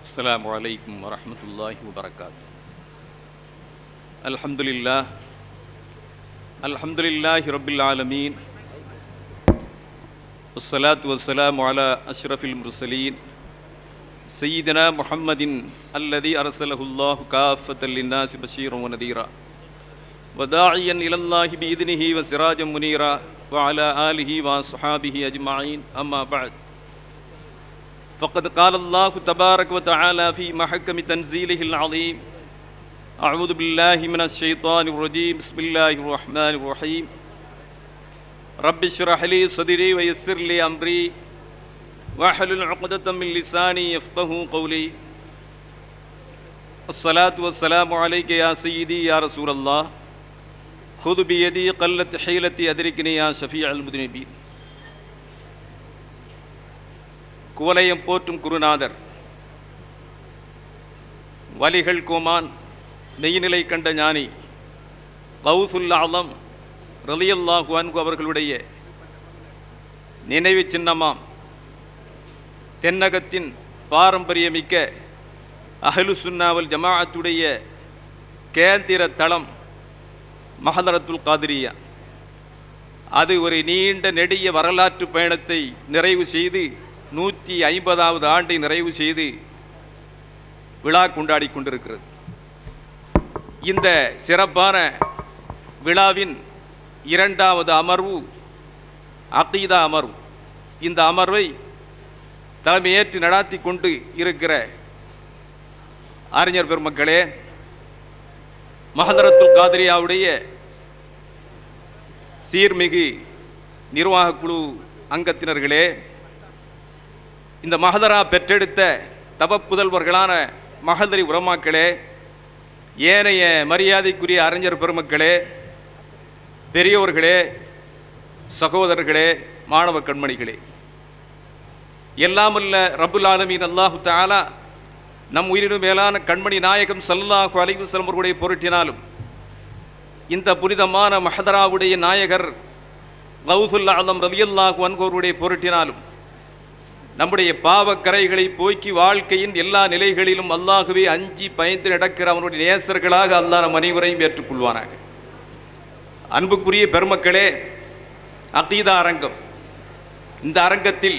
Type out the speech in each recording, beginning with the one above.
السلام عليكم ورحمة الله وبركاته. الحمد لله رب العالمين، والصلاة والسلام على أشرف المرسلين سيدنا محمد الذي أرسله الله كافة للناس بشيرا ونذيرا وداعيا إلى الله بإذنه وسراجا منيرا وعلى آله وصحابه أجمعين، أما بعد، فقد قال الله تبارك وتعالى في محكم تنزيله العظيم: أعوذ بالله من الشيطان الرجيم، بسم الله الرحمن الرحيم، رب اشرح لي صدري ويسر لي أمري واحلل عقدة من لساني يفقهوا قولي. الصلاة والسلام عليك يا سيدي يا رسول الله، خذ بيدي قلت حيلتي أدركني يا شفيع المذنبين. குவலயம் போற்றும் குருநாதர், வலிகள் கோமான், மெய்நிலை கண்ட ஞானி கௌசுல் ஆலம் ரலியல்லாஹு அன்ஹு அவர்களுடைய நினைவு சின்னமாம் தென்னகத்தின் பாரம்பரியமிக்க அஹ்லு சுன்னா வல் ஜமாஅத்துடைய கேந்திர தளம் மஹதரத்துல் காதிரியா. அது ஒரு நீண்ட நெடிய வரலாற்று பயணத்தை நிறைவு செய்து 150வது ஆண்டை நிறைவு செய்து விழா கொண்டாடி கொண்டிருக்கிறது. இந்த சிறப்பான விழாவின் 2வது அமர்வு அகீதா அமர்வு. இந்த அமர்வை தலைமையேற்று நடாத்தி கொண்டு இருக்கிற அறிஞர் பெருமக்களே, மஹதரத்துல் காதிரியாவுடைய சீர்மிகு நிர்வாக குழு அங்கத்தினர்களே, இந்த மஹதரா பெற்றெடுத்த தவப்புதல்வர்களான மஹதரி உலமாக்களே, ஏனைய மரியாதைக்குரிய அறிஞர் பெருமக்களே, பெரியோர்களே, சகோதரர்களே, மாணவ கண்மணிகளே, எல்லாமல்ல ரப்புல் ஆலமீன் அல்லாஹு தஆலா நம் உயிரினும் மேலான கண்மணி நாயகம் ஸல்லல்லாஹு அலைஹி வஸல்லம் அவர்களுடைய பொருட்டினாலும், இந்த புனிதமான மஹதராவுடைய நாயகர் கௌசுல் ஆலம் ரலியல்லாஹு அன்ஹு அவர்களுடைய பொருட்டினாலும், நம்முடைய பாவக்கரைகளை போக்கி வாழ்க்கையின் எல்லா நிலைகளிலும் அல்லாஹுவே அஞ்சி பயந்து நடக்கிற அவனுடைய நேசர்களாக அல்லாஹ் நம் அனைவரையும் ஏற்றுக்கொள்வானாக. அன்புக்குரிய பெருமக்களே, அகீதா அரங்கம். இந்த அரங்கத்தில்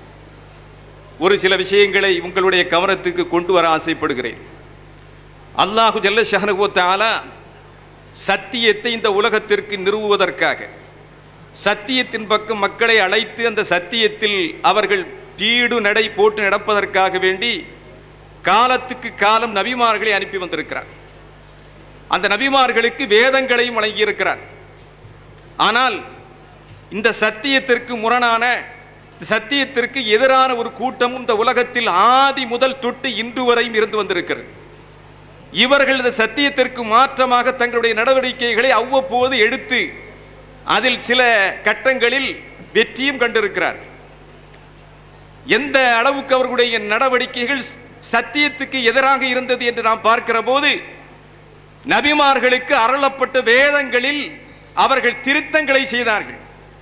ஒரு சில விஷயங்களை உங்களுடைய கவனத்துக்கு கொண்டு வர ஆசைப்படுகிறேன். அல்லாஹு ஜல்ல ஷஅனுஹு வ தஆலா சத்தியத்தை இந்த உலகத்திற்கு நிறுவுவதற்காக, சத்தியத்தின் பக்கம் மக்களை அழைத்து அந்த சத்தியத்தில் அவர்கள் பீடு நடை போட்டு நடப்பதற்காக வேண்டி காலத்துக்கு காலம் நபிமார்களை அனுப்பி வந்திருக்கிறார். அந்த நபிமார்களுக்கு வேதங்களையும் வழங்கியிருக்கிறார். ஆனால் இந்த சத்தியத்திற்கு முரணான, சத்தியத்திற்கு எதிரான ஒரு கூட்டமும் இந்த உலகத்தில் ஆதி முதல் தொட்டு இன்று வரையும் இருந்து வந்திருக்கிறது. இவர்கள் இந்த சத்தியத்திற்கு மாற்றமாக தங்களுடைய நடவடிக்கைகளை அவ்வப்போது எடுத்து அதில் சில கட்டங்களில் வெற்றியும் கண்டிருக்கிறார். எந்த அளவுக்கு அவர்களுடைய நடவடிக்கைகள் சத்தியத்துக்கு எதிராக இருந்தது என்று நாம் பார்க்கிற போது, நபிமார்களுக்கு அருளப்பட்ட வேதங்களில் அவர்கள் திருத்தங்களை செய்தார்கள்.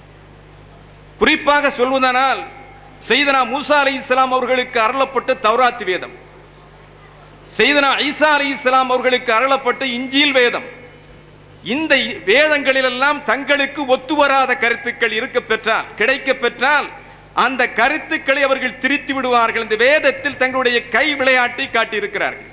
குறிப்பாக சொல்வதனால், சையதுனா மூசா அலைஹிஸ்ஸலாம் அவர்களுக்கு அருளப்பட்ட தௌராத் வேதம், சையதுனா ஈசா அலைஹிஸ்ஸலாம் அவர்களுக்கு அருளப்பட்ட இன்ஜீல் வேதம், இந்த வேதங்களிலெல்லாம் தங்களுக்கு ஒத்துவராத கருத்துக்கள் கிடைக்க பெற்றால் அந்த கருத்துக்களை அவர்கள் திரித்து விடுவார்கள். இந்த வேதத்தில் தங்களுடைய கை விளையாட்டை காட்டியிருக்கிறார்கள்.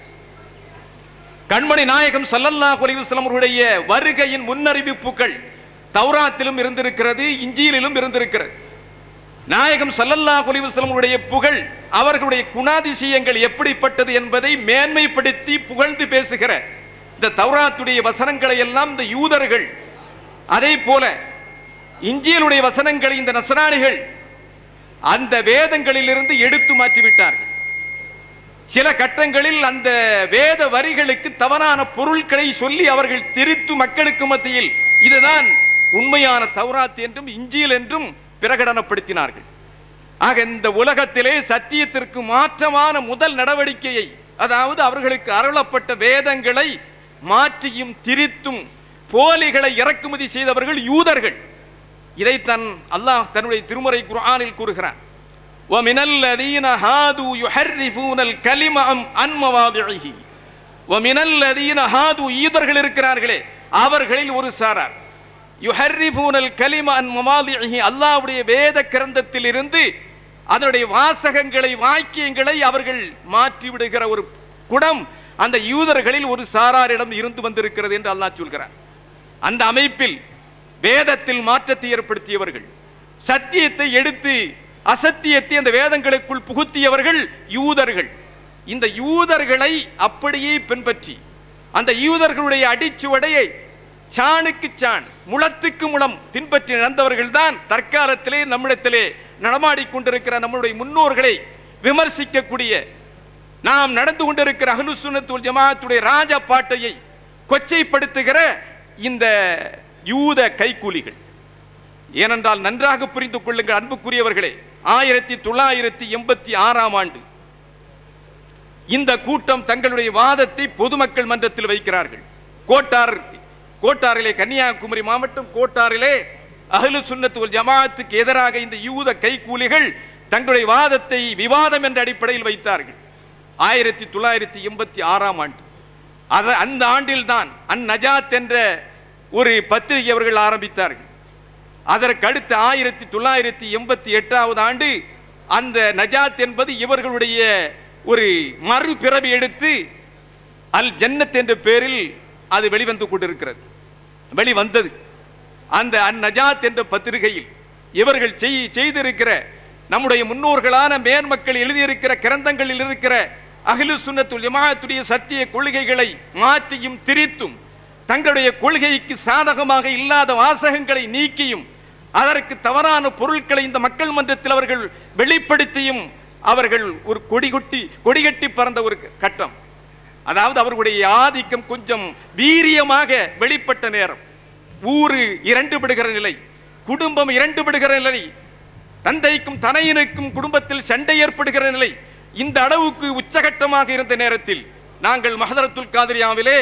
கண்மணி நாயகம் ஸல்லல்லாஹு அலைஹி வஸல்லம் அவர்களுடைய வருகையின் முன்னறிவிப்புகள் தௌராத்திலும் இருந்திருக்கிறது, இன்ஜீலிலும் இருந்திருக்கிறது. நாயகம் ஸல்லல்லாஹு அலைஹி வஸல்லம் அவர்களுடைய புகழ், அவர்களுடைய குணாதிசயங்கள் எப்படிப்பட்டது என்பதை மேன்மைப்படுத்தி புகழ்ந்து பேசுகிற இந்த தௌராத்துடைய வசனங்களை எல்லாம் இந்த யூதர்கள், அதே போல இன்ஜீலுடைய வசனங்களை இந்த நஸ்ரானிகள் அந்த வேதங்களிலிருந்து எடுத்து மாற்றிவிட்டார்கள். சில கட்டங்களில் அந்த வேத வரிகளுக்கு தவறான பொருட்களை சொல்லி அவர்கள் திரித்து மக்களுக்கு மத்தியில் இதுதான் உண்மையான தௌராத் என்றும் இன்ஜீல் என்றும் பிரகடனப்படுத்தினார்கள். ஆக இந்த உலகத்திலே சத்தியத்திற்கு மாற்றமான முதல் நடவடிக்கையை, அதாவது அவர்களுக்கு அருளப்பட்ட வேதங்களை மாற்றியும் திரித்தும் போலிகளை இறக்குமதி செய்தவர்கள் யூதர்கள். இதைத்தான் அல்லாஹ் தன்னுடைய திருமறை குர்ஆனில் கூறுகிறார். வமினல்லதீன ஹாது யுஹர்ரிஃபூனல் கலிம அன் மவாதிஇஹி. வமினல்லதீன ஹாது, யூதர்கள் இருக்கிறார்களே அவர்களில் ஒரு சாரார், யுஹர்ரிஃபூனல் கலிம அன் மவாதிஇஹி, அல்லாஹ்வுடைய வேத கிரந்தத்தில் இருந்து அதனுடைய வாசகங்களை வாக்கியங்களை அவர்கள் மாற்றி விடுகிற ஒரு குடம் அந்த யூதர்களில் ஒரு சாராரிடம் இருந்து வந்திருக்கிறது என்று அல்லாஹ் சொல்கிறார். அந்த அமைப்பில் வேதத்தில் மாற்றத்தை ஏற்படுத்தியவர்கள், சத்தியத்தை எடுத்து அசத்தியத்தை அந்த வேதங்களுக்குள் புகுத்தியவர்கள் யூதர்கள். இந்த யூதர்களை அப்படியே பின்பற்றி அந்த யூதர்களுடைய அடிச்சுவடையை சாணுக்கு சான் முளத்துக்கு முளம் பின்பற்றி நடந்தவர்கள் தான் தற்காலத்திலே நம்மிடத்திலே நடமாடிக்கொண்டிருக்கிற நம்முடைய முன்னோர்களை விமர்சிக்கக்கூடிய, நாம் நடந்து கொண்டிருக்கிற அஹ்லுஸ் சுன்னத் வல் ஜமாஅத்துடைய ராஜபாட்டையை கொச்சைப்படுத்துகிற இந்த யூத கைக்கூலிகள். ஏனென்றால் நன்றாக புரிந்து கொள்ளுங்கள் அன்புக்குரியவர்களே, 1986 ஆண்டு இந்த கூட்டம் தங்களுடைய வாதத்தை பொதுமக்கள் மன்றத்தில் வைக்கிறார்கள். கோட்டாரிலே, கன்னியாகுமரி மாவட்டம் கோட்டாரிலே அஹ்லுஸ் சுன்னத் வல் ஜமாஅத்துக்கு எதிராக இந்த யூத கைக்கூலிகள் தங்களுடைய வாதத்தை விவாதம் என்ற அடிப்படையில் வைத்தார்கள். 1986 ஆண்டு. அந்த ஆண்டில் தான் அந்நஜாத் என்ற ஒரு பத்திரிகை அவர்கள் ஆரம்பித்தார்கள். அதற்கு அடுத்து 1988 ஆண்டு அந்த நஜாத் என்பது இவர்களுடைய ஒரு மறுபிறவி எடுத்து அல் ஜன்னத் என்ற பெயரில் அது வெளிவந்தது. அந்த அந்நஜாத் என்ற பத்திரிகையில் இவர்கள் செய்திருக்கிற நம்முடைய முன்னோர்களான மேன்மக்கள் எழுதியிருக்கிற கிரந்தங்களில் இருக்கிற அஹ்லுஸ் சுன்னத் வல் ஜமாஅத்துடைய சத்திய கொள்கைகளை மாற்றியும் திரித்தும் தங்களுடைய கொள்கைக்கு சாதகமாக இல்லாத வாசகங்களை நீக்கியும் அதற்கு தவறான பொருட்களை இந்த மக்கள் மன்றத்தில் அவர்கள் வெளிப்படுத்தியும் அவர்கள் ஒரு கொடிகட்டி பறந்த ஒரு கட்டம். அதாவது அவர்களுடைய ஆதிக்கம் கொஞ்சம் வீரியமாக வெளிப்பட்ட நேரம். ஊரு இரண்டு விடுகிற நிலை, குடும்பம் இரண்டு விடுகிற நிலை, தந்தைக்கும் தனையனுக்கும் குடும்பத்தில் சண்டை ஏற்படுகிற நிலை, இந்த அளவுக்கு உச்சகட்டமாக இருந்த நேரத்தில் நாங்கள் மஹதரத்துல் காதிரியாவிலே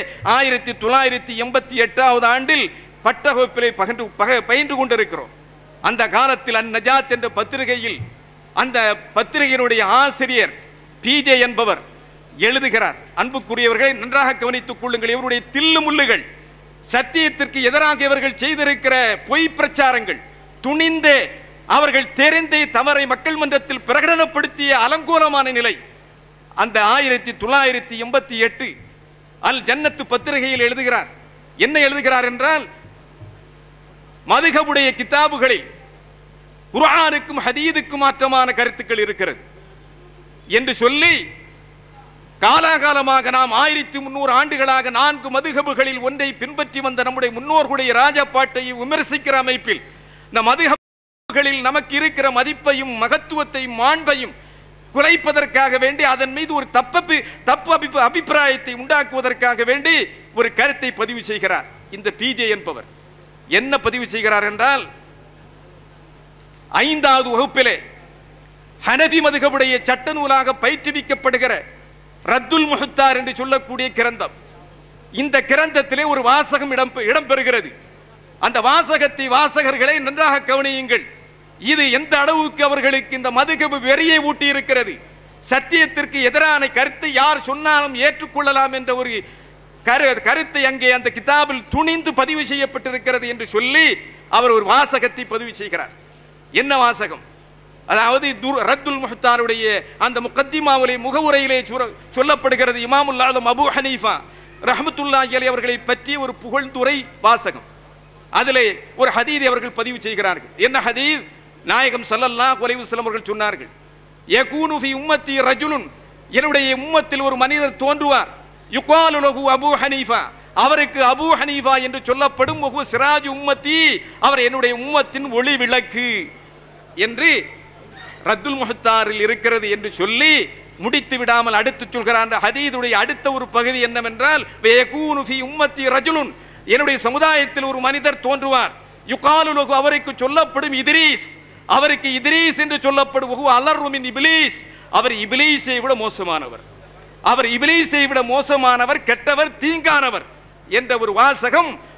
1988 ஆண்டில் பட்டவகுப்பிலே பயின்று கொண்டிருக்கிறோம். அந்த காலத்தில் அந்நஜாத் என்ற பத்திரிகையில் அந்த பத்திரிகையினுடைய ஆசிரியர் பிஜே என்பவர் எழுதுகிறார். அன்புக்குரியவர்களை நன்றாக கவனித்துக் கொள்ளுங்கள். இவருடைய தில்லு முள்ளுகள், சத்தியத்திற்கு எதிராக இவர்கள் செய்திருக்கிற பொய் பிரச்சாரங்கள், துணிந்தே அவர்கள் தெரிந்தே தவறை மக்கள் மன்றத்தில் பிரகடனப்படுத்திய அலங்கோலமான நிலை. அந்த 1988 அல் ஜன்னத்து பத்திரிகையில் எழுதுகிறார். என்ன எழுதுகிறார் என்றால், மதுஹபுடைய கிதாபுகளில் குர்ஆனுக்கும் ஹதீதுக்கும் மாற்றமான கருத்துக்கள் இருக்கிறது என்று சொல்லி, காலாகாலமாக நாம் 1300 ஆண்டுகளாக 4 மதுஹபுகளில் ஒன்றை பின்பற்றி வந்த நம்முடைய முன்னோர்களுடைய ராஜபாட்டை விமர்சிக்கிற அமைப்பில் இந்த மதுஹபுகளில் நமக்கு இருக்கிற மதிப்பையும் மகத்துவத்தையும் மாண்பையும் குறைப்பதற்காக வேண்டி அதன் மீது ஒரு தப்பு அபிப்பிராயத்தை உண்டாக்குவதற்காக வேண்டி ஒரு கருத்தை பதிவு செய்கிறார். இந்த பிஜே என்பவர் என்ன பதிவு செய்கிறார் என்றால், 5வது வகுப்பிலே ஹனஃபி மதுஹபுடைய சட்ட நூலாக பயிற்றுவிக்கப்படுகிற ரத்துல் முஹத்தார் என்று சொல்லக்கூடிய கிரந்தம், இந்த கிரந்தத்திலே ஒரு வாசகம் இடம்பெறுகிறது. அந்த வாசகர்களை நன்றாக கவனியுங்கள். இது எந்த அளவுக்கு அவர்களுக்கு இந்த மதுஹப் வெறியை ஊட்டி இருக்கிறது. சத்தியத்திற்கு எதிரான கருத்தை யார் சொன்னாலும் ஏற்றுக்கொள்ளலாம் என்ற ஒரு கருத்தை அங்கே அந்த கிதாபில் துணிந்து பதிவு செய்யப்பட்டிருக்கிறது என்று சொல்லி அவர் ஒரு வாசகத்தை பதிவு செய்கிறார். என்ன வாசகம்? அதாவது ரத்துல் முஹத்தாருடைய அந்த முகத்திமாவிலே முகவுரையிலே சொல்லப்படுகிறது, இமாமுல் ஆலம் அபூ ஹனீஃபா ரஹ்மத்துல்லாஹி அலைஹி அவர்களை பற்றி ஒரு புகழ்ந்துரை வாசகம். அதிலே ஒரு ஹதீதை அவர்கள் பதிவு செய்கிறார்கள். என்ன ஹதீஸ்? நாயகம் ஸல்லல்லாஹு அலைஹி வஸல்லம் அவர்கள் சொன்னார்கள், யகூனு ஃபீ உம்மத்தி ரஜுலுன், என்னுடைய உம்மத்தில் ஒரு மனிதர் தோன்றுவார், யுகாலு லஹு அபூ ஹனீஃபா, அவருக்கு அபூ ஹனீஃபா என்று சொல்லப்படும், வஹுவ சிராஜ் உம்மத்தி, அவர் என்னுடைய உம்மத்தின் ஒளி விளக்கு என்று ரத்துல் முஹத்தாரில் இருக்கிறது என்று சொல்லி முடித்து விடாமல் அடுத்து சொல்கிறான். ஹதீதுடைய அடுத்த ஒரு பகுதி என்னவென்றால், யகூனு ஃபீ உம்மத்தி ரஜுலுன், என்னுடைய சமுதாயத்தில் ஒரு மனிதர் தோன்றுவார், யுகாலு லஹு, அவருக்கு சொல்லப்படும் இத்ரீஸ், அவருக்கு இத்ரீஸ் என்று சொல்லப்படும், வஹுவ அலர்ரு மின் இப்லீஸ், அவர் இப்லீஸை விட மோசமானவர், அவர் இப்லீஸை விட மோசமானவர், கெட்டவர், தீங்கானவர் என்ற ஒரு வாசகம்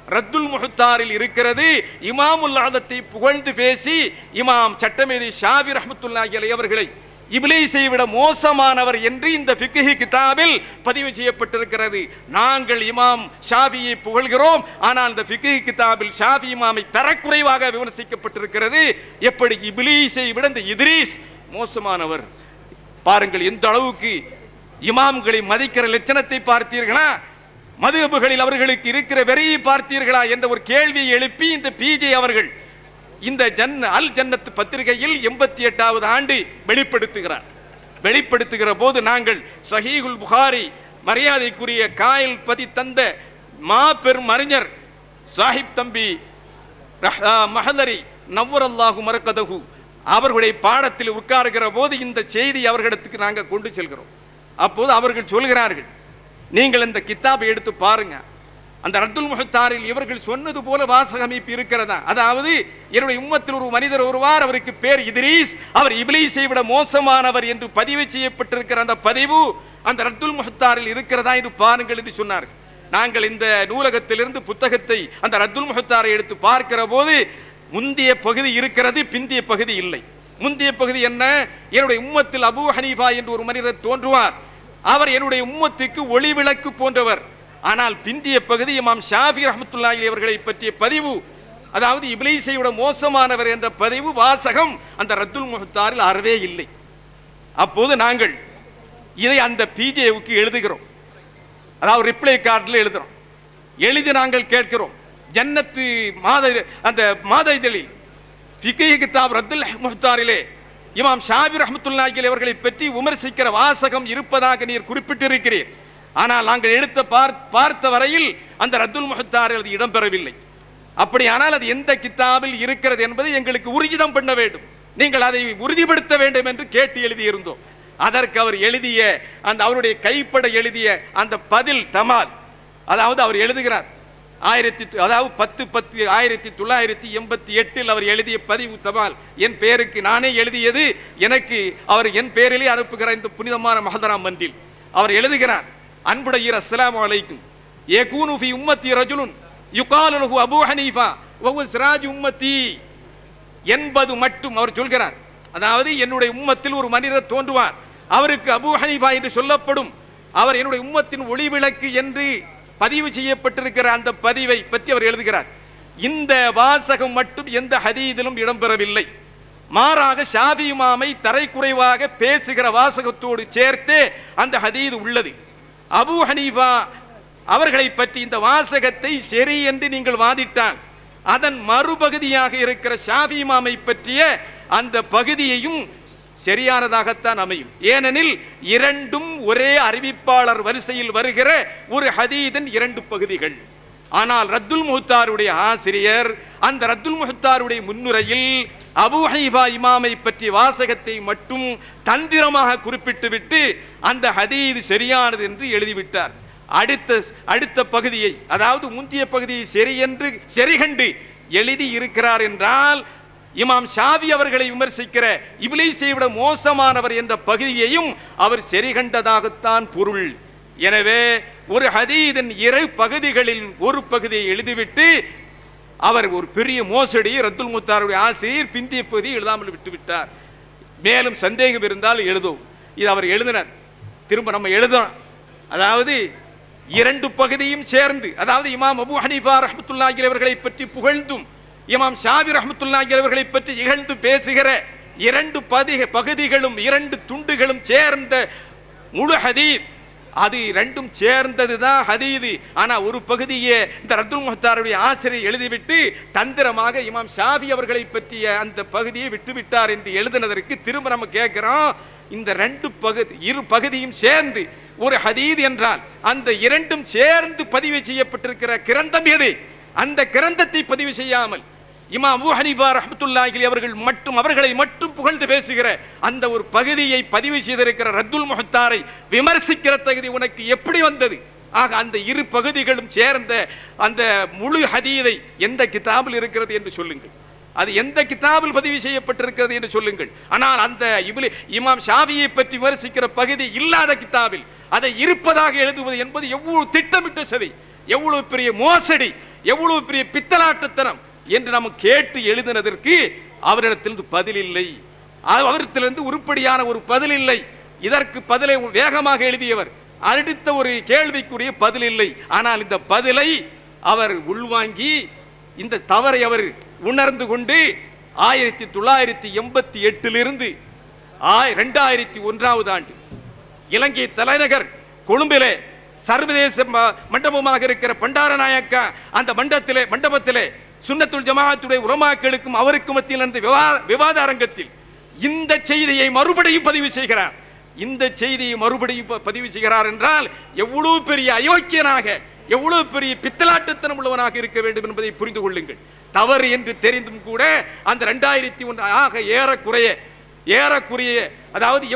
ரத்துல் முஹ்தாரில் இருக்கிறது. இமாமுல் ஆதத்தை புகழ்ந்து பேசி இமாம் சட்டமேதை ஷாஃபி ரஹ்மத்துல்லாஹி அலைஹி அவர்களை இப்லீஸை விட மோசமானவர் என்று இந்த ஃபிக்ஹ் கிதாபில் பதிவு செய்யப்பட்டிருக்கிறது. நாங்கள் இமாம் ஷாஃபியை புகழ்கிறோம், ஆனால் இந்த ஃபிக்ஹ் கிதாபில் ஷாஃபி இமாமை தரக்குறைவாக விமர்சிக்கப்பட்டிருக்கிறது. எப்படி இப்லீஸை விட இந்த இத்ரீஸ் மோசமானவர் பாருங்கள். எந்த அளவுக்கு இமாம்களை மதிக்கிற லட்சணத்தை பார்த்தீர்களா? மதுஹபுகளில் அவர்களுக்கு இருக்கிற வெறியை பார்த்தீர்களா என்ற ஒரு கேள்வியை எழுப்பி இந்த பிஜே அவர்கள் இந்த அல் ஜன்னத் பத்திரிகையில் 88வது ஆண்டு வெளிப்படுத்துகிற போது நாங்கள் சஹீஹுல் புகாரி மரியாதைக்குரிய காயில் பதி தந்த மாபெரும் அறிஞர் சாஹிப் தம்பி மஹதரி நவ்வரல்லாஹு மரகதஹு அவர்களுடைய பாடத்தில் உட்காருகிற போது இந்த செய்தி அவர்களிடத்துக்கு நாங்கள் கொண்டு செல்கிறோம். அப்போது அவர்கள் சொல்கிறார்கள், நீங்கள் இந்த கித்தாபை எடுத்து பாருங்க, அந்த ரத்துல் முஹ்தாரில் இவர்கள் சொன்னது போல வாசக அமைப்பு இருக்கிறதா? அதாவது என்னுடைய உம்மத்தில் ஒரு மனிதர் வருவார், அவருக்கு பேர் இத்ரீஸ், அவர் இப்லீஸை விட மோசமானவர் என்று பதிவு செய்யப்பட்டிருக்கிற அந்த பதிவு அந்த ரத்துல் முஹ்தாரில் இருக்கிறதா என்று பாருங்கள் என்று சொன்னார்கள். நாங்கள் இந்த நூலகத்திலிருந்து புத்தகத்தை அந்த ரத்துல் முஹ்தாரை எடுத்து பார்க்கிற போது முந்திய பகுதி இருக்கிறது, பிந்திய பகுதி இல்லை. முந்திய பகுதி என்ன? என்னுடைய உம்மத்தில் அபூ ஹனீஃபா என்று ஒரு மனிதர் தோன்றுவார், அவர் என்னுடைய உம்மத்துக்கு ஒளி விளக்கு போன்றவர். ஆனால் பிந்திய பகுதி இமாம் ஷாஃபி ரஹ்மத்துல்லாஹி அலைஹி அவர்களை பற்றிய பதிவு, அதாவது இப்லீஸை விட மோசமானவர் என்ற பதிவு வாசகம் அந்த ரத்துல் முஹ்தாரில் அறவே இல்லை. அப்போது நாங்கள் இதை அந்த பிஜேவுக்கு எழுதுகிறோம், அதாவது ரிப்ளை கார்டில் எழுதுகிறோம். எழுதி நாங்கள் கேட்கிறோம், ஜன்னத்து அந்த மாத இதழில் ஃபிக்ஹ் கிதாப் ரத்துல் முஹ்தாரிலே இமாம் ஷாஃபி ரஹ்மத்துல்லாஹி அலைஹி அவர்களை பற்றி விமர்சிக்கிற வாசகம் இருப்பதாக நீர் குறிப்பிட்டிருக்கிறீர், ஆனால் நாங்கள் எடுத்த பார்த்த வரையில் அந்த ரத்துல் முஹ்தாரில் அது இடம்பெறவில்லை. அப்படியானால் அது எந்த கித்தாபில் இருக்கிறது என்பதை எங்களுக்கு உறுதிதம் பண்ண வேண்டும், நீங்கள் அதை உறுதிப்படுத்த வேண்டும் என்று கேட்டு எழுதியிருந்தோம். அதற்கு அவர் எழுதிய அந்த அவருடைய கைப்பட எழுதிய அந்த பதில் தமால், அதாவது அவர் எழுதுகிறார் 1988 அவர் எழுதிய பதிவு தபால் என் பெயருக்கு நானே எழுதியது, எனக்கு அவர் என் பெயரிலே அனுப்புகிறார் இந்த புனிதமான மஹதரா மந்தில். அவர் எழுதுகிறார், அன்புடையீர் அஸ்ஸலாமு அலைக்கும், யகூனு ஃபீ உம்மத்தி ரஜுலுன் யுகாலு லஹு அபூ ஹனீஃபா வ ஹுவ சிராஜ் உம்மத்தி என்பது மட்டும் அவர் சொல்கிறார். அதாவது என்னுடைய உம்மத்தில் ஒரு மனிதர் தோன்றுவார், அவருக்கு அபூ ஹனீஃபா என்று சொல்லப்படும், அவர் என்னுடைய உம்மத்தின் ஒளி விளக்கு என்று பதிவு செய்யப்பட்டிருக்கிற அந்த பதிவை பற்றி அவர் எழுதுகிறார். இந்த வாசகம் மட்டும் எந்த ஹதீதிலும் இடம்பெறவில்லை, மாறாக ஷாஃபி இமாமை தரைக்குறைவாக பேசுகிற வாசகத்தோடு சேர்த்து அந்த ஹதீது உள்ளது. அபூ ஹனீஃபா அவர்களை பற்றி இந்த வாசகத்தை சரி என்று நீங்கள் வாதிட்டால் அதன் மறுபகுதியாக இருக்கிற ஷாஃபி இமாமை பற்றிய அந்த பகுதியையும் சரியானதாகத்தான் அமையும். ஏனெனில் இரண்டும் ஒரே அறிவிப்பாளர் வரிசையில் வருகிற ஒரு ஹதீதின் இரண்டு பகுதிகள். ஆனால் ரத்துல் முஹ்தாருடைய ஆசிரியர் அந்த ரத்துல் முஹ்தாருடைய முன்னுரையில் அபூ ஹனீஃபா இமாமை பற்றிய வாசகத்தை மட்டும் தந்திரமாக குறிப்பிட்டுவிட்டு அந்த ஹதீது சரியானது என்று எழுதிவிட்டார். அடுத்த பகுதியை, அதாவது முந்திய பகுதியை சரி என்று சரிகண்டு எழுதி இருக்கிறார் என்றால் இமாம் ஷாஃபி அவர்களை விமர்சிக்கிற இப்லீஸை விட மோசமானவர் என்ற பகுதியையும் அவர் சரிகண்டதாகத்தான் பொருள். எனவே ஒரு ஹதீதின் இரு பகுதிகளில் ஒரு பகுதியை எழுதிவிட்டு அவர் ஒரு பெரிய மோசடி ரத்துல் முஹ்தாருடைய ஆசிரியர் பிந்திய பகுதியை எழுதாமல் விட்டுவிட்டார். மேலும் சந்தேகம் இருந்தால் எழுதும், இது அவர் எழுதினார், திரும்ப நம்ம எழுதணும். அதாவது இரண்டு பகுதியும் சேர்ந்து, அதாவது இமாம் அபூ ஹனீஃபா ரஹ்மத்துல்லாஹி அலைஹி அவர்களை பற்றி புகழ்ந்தும் இமாம் ஷாஃபி ரஹ்மத்துல்லாஹி அலைஹி அவர்களை பற்றி இகழ்ந்து பேசுகிற இரண்டு பகுதிகளும் இரண்டு துண்டுகளும் சேர்ந்த முழு ஹதீஸ், அது ரெண்டும் சேர்ந்ததுதான் ஹதீது. ஆனா ஒரு பகுதியை இந்த ரத்துல் முஹ்தாருடைய ஆசிரியர் எழுதிவிட்டு தந்திரமாக இமாம் ஷாஃபி அவர்களை பற்றிய அந்த பகுதியை விட்டுவிட்டார் என்று எழுதினதற்கு திரும்ப நம்ம கேட்கிறோம், இந்த இரு பகுதியும் சேர்ந்து ஒரு ஹதீது என்றால் அந்த இரண்டும் சேர்ந்து பதிவு செய்யப்பட்டிருக்கிற கிரந்தம் எது? அந்த கிரந்தத்தை பதிவு செய்யாமல் இமாம் அபூ ஹனீஃபா ரஹ்மத்துல்லாஹி அலைஹி அவர்களை மட்டும் புகழ்ந்து பேசுகிற அந்த ஒரு பகுதியை பதிவு செய்திருக்கிற ரத்துல் முஹ்தாரை விமர்சிக்கிற தகுதி உனக்கு எப்படி வந்தது? ஆக அந்த இரு பகுதிகளும் சேர்ந்த அந்த முழு ஹதீதை எந்த கிதாபில் இருக்கிறது என்று சொல்லுங்கள், அது எந்த கிதாபில் பதிவு செய்யப்பட்டிருக்கிறது என்று சொல்லுங்கள். ஆனால் அந்த இமாம் ஷாஃபியை பற்றி விமர்சிக்கிற பகுதி இல்லாத கிதாபில் அதை இருப்பதாக எழுதுவது என்பது எவ்வளவு திட்டமிட்ட சதி, எவ்வளவு பெரிய மோசடி, எவ்வளவு பெரிய பித்தலாட்டுத்தனம் என்று நாம் கேட்டு எழுதினதற்கு அவரிடத்தில் பதில் இல்லை. அவரிடத்திலிருந்து உருப்படியான ஒரு பதில் இல்லை. இதற்கு பதிலை வேகமாக எழுதியவர் அடுத்த ஒரு கேள்விக்குரிய பதில் இல்லை. ஆனால் இந்த பதிலை அவர் உள்வாங்கி இந்த தவறை அவர் உணர்ந்து கொண்டு 1988 2001 ஆண்டு இலங்கை தலைநகர் கொழும்பிலே சர்வதேச மண்டபமாக இருக்கிற பண்டாரநாயக்கா அந்த மண்டபத்திலே சுன்னத்துல் ஜமாஅத்துடைய உலமாக்களுக்கும் அவருக்கும் மத்தியில் நடந்த விவாத அரங்கத்தில் இந்த செய்தியை மறுபடியும் பதிவு செய்கிறார். இந்த செய்தியை மறுபடியும் பதிவு செய்கிறார் என்றால் எவ்வளவு பெரிய அயோக்கியனாக, எவ்வளவு பெரிய பித்தலாட்டுத்தனம் உள்ளவனாக இருக்க வேண்டும் என்பதை புரிந்து கொள்ளுங்கள். தவறு என்று தெரிந்தும் கூட அந்த 2001 ஏறக்குறைய அதாவது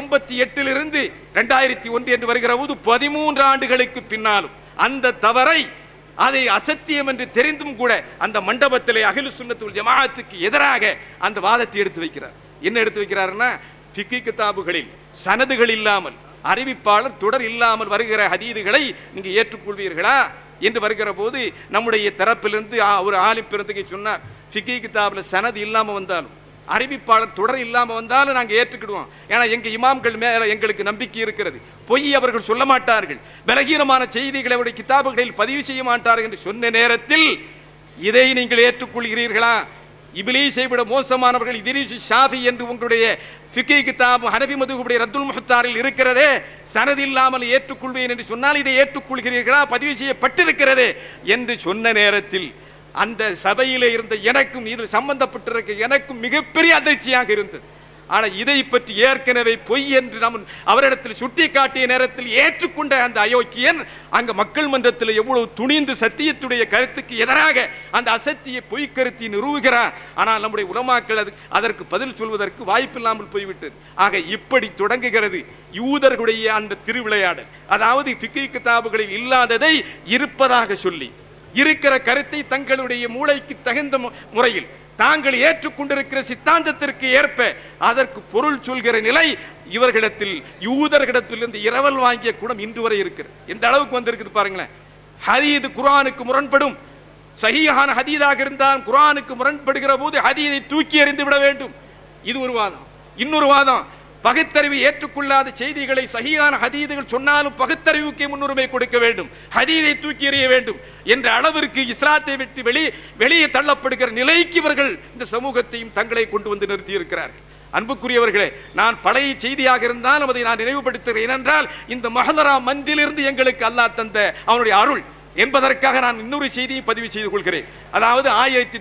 88 2001 என்று வருகிற போது 13 ஆண்டுகளுக்கு பின்னாலும் அந்த தவறை, அதை அசத்தியம் என்று தெரிந்தும் கூட அந்த மண்டபத்திலே அஹ்லு சுன்னத்துல் ஜமாஅத்துக்கு எதிராக அந்த வாதத்தை எடுத்து வைக்கிறார். என்ன எடுத்து வைக்கிறார்னா, ஃபிக்ஹ் கிதாபுகளில் சனதுகள் இல்லாமல், அறிவிப்பாளர் தொடர் இல்லாமல் வருகிற ஹதீதுகளை நீங்க ஏற்றுக்கொள்வீர்களா என்று வருகிற போது நம்முடைய தரப்பிலிருந்து ஒரு ஆலிம் பிறந்தகை சொன்னார், ஃபிக்ஹ் கிதாபுல சனது இல்லாம வந்தாலும், அறிவிப்பாளர் தொடர் இல்லாம வந்தாலும் நாங்க ஏற்றுக்கிடுவோம். ஏன்னா எங்க இமாம்கள் மேல எங்களுக்கு நம்பிக்கை இருக்கிறது. பொய் அவர்கள் சொல்ல மாட்டார்கள், பலகீனமான செய்திகளை அவருடைய கிதாபுகளில் பதிவு செய்ய மாட்டார்கள் என்று சொன்ன நேரத்தில் இதை நீங்கள் ஏற்றுக்கொள்கிறீர்களா? இப்லீஸை விட மோசமானவர்கள் இத்ரீஸ் ஷாஃபி என்று உங்களுடைய ஃபிக்ஹ் கிதாப் ஹனஃபி மதுஹபுடைய ரத்துல் முஹ்தாரில் இருக்கிறதே, சனது இல்லாமல் ஏற்றுக்கொள்வேன் என்று சொன்னால் இதை ஏற்றுக்கொள்கிறீர்களா? பதிவு செய்யப்பட்டிருக்கிறதே என்று சொன்ன நேரத்தில் அந்த சபையிலே இருந்த எனக்கும் இதில் சம்பந்தப்பட்டிருக்க எனக்கும் மிகப்பெரிய அதிர்ச்சியாக இருந்தது. ஆனால் இதை பற்றி ஏற்கனவே பொய் என்று நாம் அவரிடத்தில் சுட்டி காட்டிய நேரத்தில் ஏற்றுக்கொண்ட அந்த அயோக்கியன் அங்க மக்கள் மன்றத்தில் எவ்வளவு துணிந்து சத்தியத்துடைய கருத்துக்கு எதிராக அந்த அசத்திய பொய் கருத்தை நிறுவுகிறார். ஆனால் நம்முடைய உலமாக்கள் அதற்கு பதில் சொல்வதற்கு வாய்ப்பில்லாமல் போய்விட்டது. ஆக இப்படி தொடங்குகிறது யூதர்களுடைய அந்த திருவிளையாடல். அதாவது ஃபிக்ஹ் கிதாபுகளில் இல்லாததை இருப்பதாக சொல்லி, இருக்கிற கருத்தை தங்களுடைய மூளைக்கு தகுந்த முறையில் தாங்கள் ஏற்றுக்கொண்டிருக்கிற சித்தாந்தத்திற்கு ஏற்ப அதற்கு பொருள் சொல்கிற நிலை இவர்களிடத்தில், யூதர்களிடத்திலிருந்து இரவல் வாங்கிய குணம் இன்று வரை இருக்கிறது. எந்த அளவுக்கு வந்திருக்குது பாருங்களேன். ஹதீது குர்ஆனுக்கு முரண்படும், சஹீஹான ஹதீதாக இருந்தால் குர்ஆனுக்கு முரண்படுகிற போது ஹதீதை தூக்கி எறிந்து விட வேண்டும். இது ஒரு வாதம். இன்னொரு வாதம், பகுத்தறிவு ஏற்றுக்கொள்ளாத செய்திகளை சஹீஹான ஹதீதுகள் சொன்னாலும் பகுத்தறிவுக்கே முன்னுரிமை கொடுக்க வேண்டும், ஹதீதை தூக்கி எறிய வேண்டும் என்ற அளவிற்கு இஸ்லாத்தை விட்டு வெளியே தள்ளப்படுகிற நிலைக்கு இவர்கள் இந்த சமூகத்தையும் தங்களை கொண்டு வந்து நிறுத்தி இருக்கிறார்கள். அன்புக்குரியவர்களே, நான் பழைய செய்தியாக இருந்தாலும் அதை நான் நினைவுபடுத்துகிறேன். ஏனென்றால் இந்த மஹதரா மந்திலிருந்து எங்களுக்கு அல்லாஹ் தந்த அவனுடைய அருள் என்பதற்காக நான் இன்னொரு செய்தியை பதிவு செய்து கொள்கிறேன். அதாவது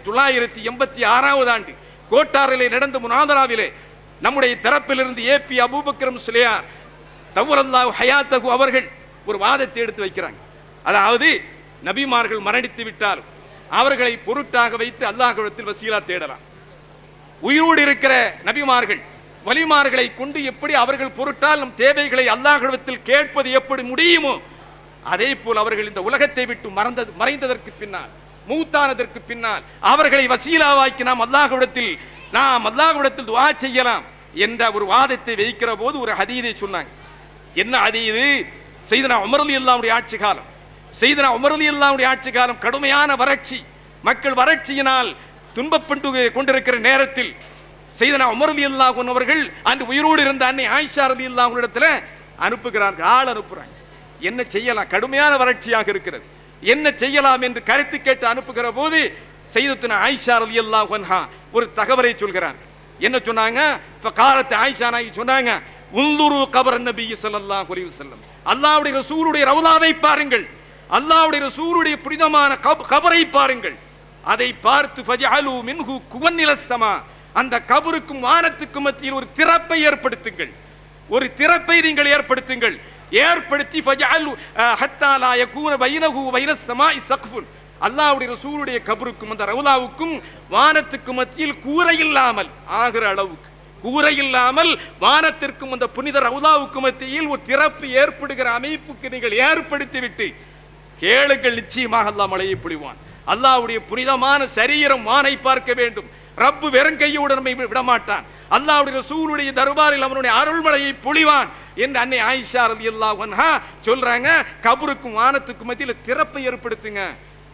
1986 ஆண்டு கோட்டாரிலே நடந்த முனாதராவிலே நம்முடைய தரப்பிலிருந்து ஏபி அபூபக்கர் முஸ்லியார் தவ்வலல்லாஹு ஹயாத்தஹு அவர்கள் ஒரு வாதத்தை எடுத்து வைக்கிறாங்க. அதாவது நபிமார்கள் மரணித்து விட்டாலும் அவர்களை பொருட்டாக வைத்து அல்லாஹ்விடத்தில் வசீலா தேடலாம். உயிரோடு இருக்கிற நபிமார்கள் வலிமார்களை கொண்டு எப்படி அவர்கள் பொருட்டால் நம் தேவைகளை அல்லாஹ்விடத்தில் கேட்பது எப்படி முடியுமோ அதே போல் அவர்கள் இந்த உலகத்தை விட்டு மறைந்ததற்கு பின்னால், மூத்தானதற்கு பின்னால் அவர்களை வசீலாவாக்கி நாம் அல்லாஹ்விடத்தில் துஆ செய்யலாம் என்ற ஒரு வாதத்தை வைக்கிற போது ஒரு ஹதீதை சொன்னாங்க. என்ன ஹதீது? சையதுனா உமர் ரலியல்லாஹு அன்ஹு ஆட்சி காலம், சையதுனா உமர் ரலியல்லாஹு அன்ஹு ஆட்சி காலம் கடுமையான வறட்சி, மக்கள் வறட்சியினால் துன்பப்பட்டு கொண்டிருக்கிற நேரத்தில் சையதுனா உமர் ரலியல்லாஹு அன்ஹு அவர்கள் அன்று உயிரோடு இருந்த அன்னை ஆயிஷா ரலியல்லாஹு அன்ஹா இடத்துல அனுப்புகிறார்கள், ஆள் அனுப்புறாங்க. என்ன செய்யலாம், கடுமையான வறட்சியாக இருக்கிறது, என்ன செய்யலாம் என்று கருத்து கேட்டு அனுப்புகிற போது சையதுனா ஆயிஷா ரலியல்லாஹு அன்ஹா ஒரு தகவலை சொல்கிறார். என்ன சொன்னாங்க? ஃபகாரத் ஆயிஷா நாயகி சொன்னாங்க, உன்துரு கபர் நபி ஸல்லல்லாஹு அலைஹி வஸல்லம், அல்லாஹ்வுடைய ரசூலுடைய ரவுலாவை பாருங்கள், அல்லாஹ்வுடைய ரசூலுடைய புனிதமான கபரை பாருங்கள், அதை பார்த்து ஃபஜஅலு மின்ஹு குவன்னிலஸ் ஸமா, அந்த கபருக்கும் வானத்துக்கும் மத்தியில் ஒரு திறப்பை ஏற்படுத்துங்கள், ஒரு திறப்பை நீங்கள் ஏற்படுத்துங்கள், ஏற்படுத்தி ஃபஜஅலு ஹத்தா லா யகூன பைனஹு வைனஸ் ஸமாஇ ஸக்ஃபுன், அல்லாஹ்வுடைய ரசூலுடைய கபருக்கும் அந்த ரவுலாவுக்கும் வானத்துக்கும் மத்தியில் கூரை இல்லாமல் ஆகிற அளவுக்கு, கூரை இல்லாமல் வானத்திற்கும் அந்த புனித ரவுலாவுக்கும் மத்தியில் ஒரு திறப்பு ஏற்படுகிற அமைப்புக்கு நீங்கள் ஏற்படுத்திவிட்டு கேளுங்கள், நிச்சயமாக அல்லாஹ் மழையை பொழிவான். அல்லாஹ்வுடைய புனிதமான சரீரம் வானை பார்க்க வேண்டும். ரப்பு வெறுங்கையோடு நம்மை விடமாட்டான். அல்லாஹ்வுடைய ரசூலுடைய தர்பாரில் அவனுடைய அருள்மழையை பொழிவான் என்று அன்னை ஆயிஷா ரலியல்லாஹு அன்ஹா சொல்றாங்க. கபருக்கும் வானத்துக்கும் மத்தியில் திறப்பை ஏற்படுத்துங்க,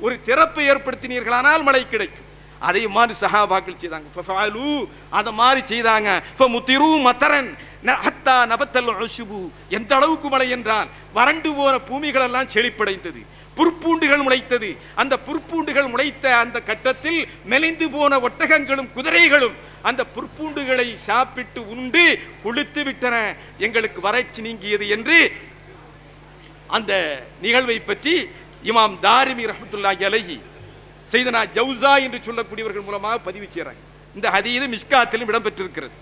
ஒரு திறப்பை ஏற்படுத்தினீர்களானால் மழை கிடைக்கும். அதை மாதிரி சஹாபாக்கள் செய்தாங்க. அதை மாதிரி செய்தாங்க. எந்த அளவுக்கு மழை என்றால் வறண்டு போன பூமிகள் எல்லாம் செழிப்படைந்தது, புற்பூண்டுகள் முளைத்தது. அந்த புற்பூண்டுகள் முளைத்த அந்த கட்டத்தில் மெலிந்து போன ஒட்டகங்களும் குதிரைகளும் அந்த புற்பூண்டுகளை சாப்பிட்டு உண்டு கொளுத்து விட்டன, எங்களுக்கு வறட்சி நீங்கியது என்று அந்த நிகழ்வை பற்றி இமாம் தாரிமி ரஹ்மத்துல்லாஹி அலைஹி செய்தனா ஜவுசா என்று சொல்லக்கூடியவர்கள் மூலமாக பதிவு செய்கிறாங்க. இந்த ஹதீஸ் மிஷ்காத்திலும் இடம்பெற்றிருக்கிறது.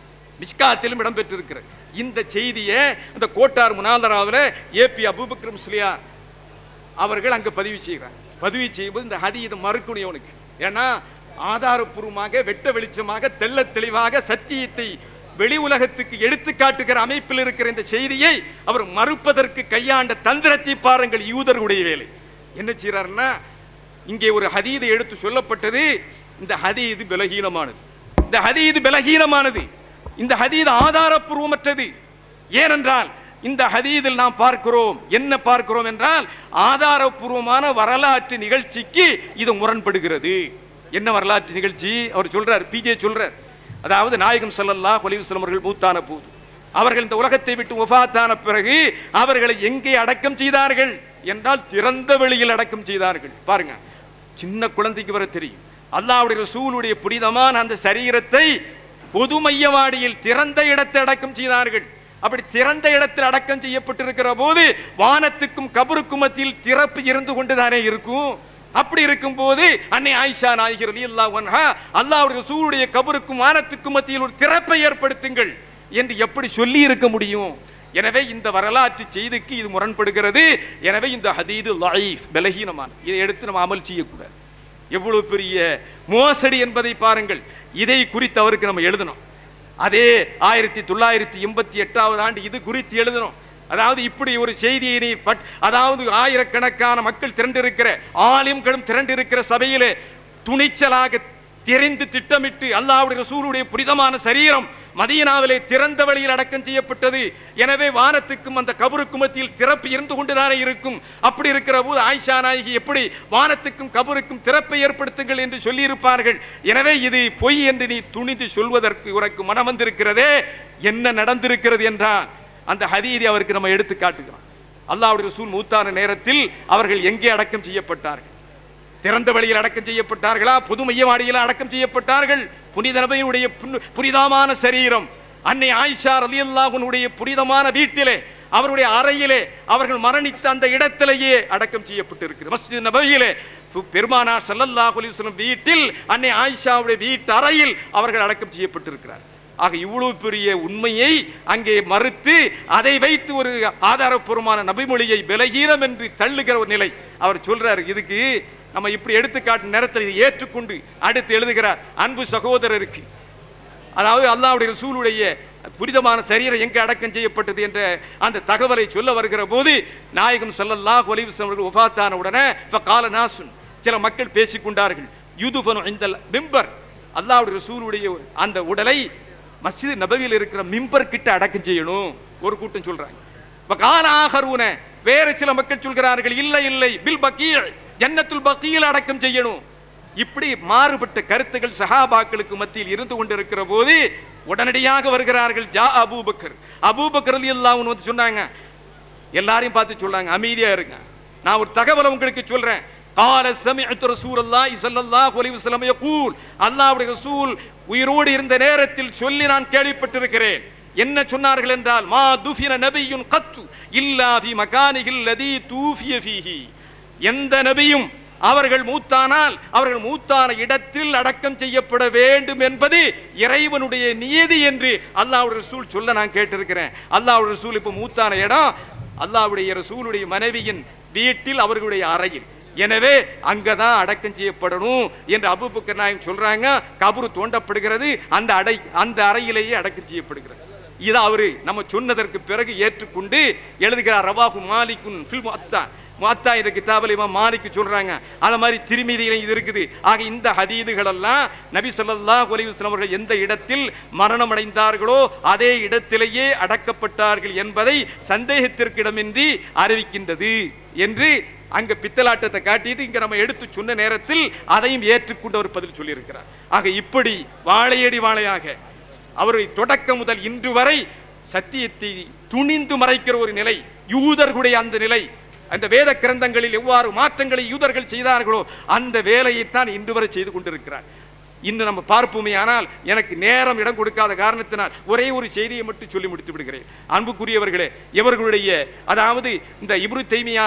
இந்த செய்தியை அந்த கோட்டார் முனாதராவில் ஏபி அபூபக்கர் முஸ்லியார் அவர்கள் அங்கே பதிவு செய்கிறாங்க. பதிவு செய்யும்போது இந்த ஹதீஸ் மறுக்கணும் அவனுக்கு. ஏன்னா ஆதாரப்பூர்வமாக வெட்ட வெளிச்சமாக தெள்ள தெளிவாக சத்தியத்தை வெளி உலகத்துக்கு எடுத்து காட்டுகிற அமைப்பில் இருக்கிற இந்த செய்தியை அவர் மறுப்பதற்கு கையாண்ட தந்திரத்தை பாருங்கள். யூதர்களுடைய வேலை என்ன செய்யறாருன்னா, இங்கே ஒரு ஹதீதை எடுத்து சொல்லப்பட்டது. இந்த ஹதீது பலகீனமானது, இந்த ஹதீது ஆதாரப்பூர்வமற்றது. ஏனென்றால் இந்த ஹதீதில் நாம் பார்க்கிறோம், என்ன பார்க்கிறோம் என்றால் ஆதாரப்பூர்வமான வரலாற்று நிகழ்ச்சிக்கு இது முரண்படுகிறது. என்ன வரலாற்று நிகழ்ச்சி அவர் சொல்றார், பிஜே சொல்றார். அதாவது நாயகம் ஸல்லல்லாஹு அலைஹி வஸல்லம் அவர்கள் மூத்தான போது, அவர்கள் இந்த உலகத்தை விட்டு வஃபாத்தான பிறகு அவர்களை எங்கே அடக்கம் செய்தார்கள் என்றால் திறந்த வெளியில் அடக்கம் செய்தார்கள். பாருங்க, சின்ன குழந்தைக்கு வர தெரியும். அல்லாஹ்வுடைய ரசூலுடைய புனிதமான அந்த சரீரத்தை பொது மையவாடியில் திறந்த இடத்தை அடக்கம் செய்தார்கள். அப்படி திறந்த இடத்தில் அடக்கம் செய்யப்பட்டிருக்கிற போது வானத்துக்கும் கபருக்கும் மத்தியில் திறப்பு இருந்து கொண்டுதானே இருக்கும். அப்படி இருக்கும் போது அன்னை ஆயிஷா நாயகி ரலியல்லாஹு அன்ஹா அல்லாஹ்வுடைய ரசூலுடைய கபருக்கும் வானத்துக்கும் மத்தியில் ஒரு திறப்பை ஏற்படுத்துங்கள் என்று எப்படி சொல்லி இருக்க முடியும்? எனவே இந்த வரலாற்று செய்திக்கு இது முரண்படுகிறது. எனவே இந்த ஹதீது லைஃப் பலகீனமான, இதை எடுத்து நம்ம அமல் செய்யக்கூடாது. எவ்வளவு பெரிய மோசடி என்பதை பாருங்கள். இதை குறித்து அவருக்கு நம்ம எழுதணும். அதே 1988 ஆண்டு இது குறித்து எழுதணும். அதாவது இப்படி ஒரு செய்தியை அதாவது ஆயிரக்கணக்கான மக்கள் திரண்டிருக்கிற, ஆலிம்களும் திரண்டிருக்கிற சபையிலே துணிச்சலாக தெரிந்து திட்டமிட்டு அல்லாஹ்வுடைய ரசூலுடைய புனிதமான சரீரம் மதீனாவிலே திறந்த வழியில் அடக்கம் செய்யப்பட்டது. எனவே வானத்துக்கும் அந்த கபருக்கும் மத்தியில் திறப்பு இருந்து கொண்டுதானே இருக்கும். அப்படி இருக்கிற போது ஆயிஷா நாயகி எப்படி வானத்துக்கும் கபருக்கும் திறப்பை ஏற்படுத்துங்கள் என்று சொல்லி இருப்பார்கள். எனவே இது பொய் என்று நீ துணிந்து சொல்வதற்கு உனக்கு மனம் வந்திருக்கிறதே, என்ன நடந்திருக்கிறது என்றால் அந்த ஹதீதை அவருக்கு நம்ம எடுத்து காட்டுகிறோம். அல்லாஹ்வுடைய ரசூல் மூத்தான நேரத்தில் அவர்கள் எங்கே அடக்கம் செய்யப்பட்டார்கள்? திறந்த வழியில் அடக்கம் செய்யப்பட்டார்களா? பொது மையவாடியில் அடக்கம் செய்யப்பட்டார்கள். புனித நபியுடைய புனிதமான சரீரம் அன்னை ஆயிஷா ரலியல்லாஹு அன்ஹுடைய புனிதமான வீட்டிலே, அவருடைய அறையிலே அவர்கள் மரணித்த அந்த இடத்திலேயே அடக்கம் செய்யப்பட்டிருக்கிறது. மஸ்ஜித் நபவியிலே பெருமானார் ஸல்லல்லாஹு அலைஹி வஸல்லம் வீட்டில் அன்னை ஆயிஷாவுடைய வீட்டு அறையில் அவர்கள் அடக்கம் செய்யப்பட்டிருக்கிறார். ஆக இவ்வளவு பெரிய உண்மையை அங்கே மறுத்து அதை வைத்து ஒரு ஆதாரப்பூர்வமான நபிமொழியை பலகீனம் என்று தள்ளுகிற ஒரு நிலை அவர் சொல்றாரு. இதுக்கு நம்ம இப்படி எடுத்துக்காட்டு நேரத்தில் இதை ஏற்றுக்கொண்டு அடுத்து எழுதுகிறார். அன்பு சகோதரருக்கு, அதாவது அல்லாஹ்வுடைய ரசூலுடைய புனிதமான சரீரம் எங்கே அடக்கம் செய்யப்பட்டது என்ற அந்த தகவலை சொல்ல வருகிற போது நாயகம் ஸல்லல்லாஹு அலைஹி வஸல்லம் அவர்கள் வஃபாத்தான உடனே ஃபகால நாசுன், சில மக்கள் பேசிக்கொண்டார்கள். யுதுஃபனு இன்தல் மிம்பர், அல்லாஹ்வுடைய ரசூலுடைய அந்த உடலை மஸ்ஜித் நபவியில் இருக்கிற மிம்பர் கிட்ட அடக்கம் செய்யணும் ஒரு கூட்டம் சொல்றாங்க. ஃபகால ஆகரூன, வேறு சில மக்கள் சொல்கிறார்கள் இல்லை இல்லை பில் பகீ, ஜன்னத்துல் பகீல் அடக்கம் செய்யணும். இப்படி மாறுபட்ட கருத்துக்கள் சஹாபாக்களுக்கு மத்தியில் இருந்து கொண்டிருக்கிற போது உடனடியாக வருகிறார்கள் ஜா அபூபக்கர். அபூபக்கர் ரலியல்லாஹு அன்ஹு வந்து சொன்னாங்க, எல்லாரையும் பார்த்து சொன்னாங்க, அமைதியா இருங்க, நான் ஒரு தகவலை உங்களுக்கு சொல்றேன். قال سمعت رسول الله صلى الله عليه وسلم يقول, அல்லாஹ்வுடைய ரசூல் உயிரோடு இருந்த நேரத்தில் சொல்லி நான் கேள்விப்பட்டிருக்கிறேன். என்ன சொன்னார்கள் என்றால், மா துஃபின நபியுன் கத்து இல்லா ஃபி மகானிஹில் லதி தூஃபிய ஃபீஹி, எந்த நபியும் அவர்கள் மூத்தானால் அவர்கள் மூத்தான இடத்தில் அடக்கம் செய்யப்பட வேண்டும் என்பது இறைவனுடைய நியதி என்று அல்லாஹ்வுடைய ரசூல் சொல்ல நான் கேட்டிருக்கிறேன். அல்லாஹ்வுடைய ரசூல் இப்போ மூத்தான இடம் அல்லாஹ்வுடைய ரசூலுடைய மனைவியின் வீட்டில், அவர்களுடைய அறையில். எனவே அங்கதான் அடக்கம் செய்யப்படணும் என்று அபூபக்கர் நாயகம் சொல்றாங்க. கபரு தோண்டப்படுகிறது, அந்த அறையிலேயே அடக்கம் செய்யப்படுகிறது. இதை அவரு நம்ம சொன்னதற்கு பிறகு ஏற்றுக்கொண்டு எழுதுகிறார். ரவாஹு மாலிகுன் ஃபில் முஅத்தா, முஅத்தா என்ற கிதாபில் இமாம் மாலிக் சொல்றாங்க. அந்த மாதிரி திருமீதியில இது இருக்குது. ஆக இந்த ஹதீதுகள் எல்லாம் நபி ஸல்லல்லாஹு அலைஹி வஸல்லம் அவர்கள் எந்த இடத்தில் மரணம் அடைந்தார்களோ அதே இடத்திலேயே அடக்கப்பட்டார்கள் என்பதை சந்தேகத்திற்கு இடமின்றி அறிவிக்கின்றது என்று அங்க பித்தலாட்டத்தை காட்டிட்டு இங்க நம்ம எடுத்து சொன்ன நேரத்தில் அதையும் ஏற்றுக்கொண்டு அவர் பதில் சொல்லியிருக்கிறார். ஆக இப்படி வாழையடி வாழையாக அவரை தொடக்கம் முதல் இன்று வரை சத்தியத்தை துணிந்து மறைக்கிற ஒரு நிலை, யூதர்களுடைய அந்த நிலை, அந்த வேத கிரந்தங்களில் எவ்வாறு மாற்றங்களை யூதர்கள் செய்தார்களோ அந்த வேலையைத்தான் இன்று வரை செய்து கொண்டிருக்கிறார். இன்னும் நம்ம பார்ப்போமே. ஆனால் எனக்கு நேரம் இடம் கொடுக்காத காரணத்தினால் ஒரே ஒரு செய்தியை மட்டும் சொல்லி முடித்து விடுகிறேன். அன்புக்குரியவர்களே, இவர்களுடைய அதாவது இந்த இப்னு தைமியா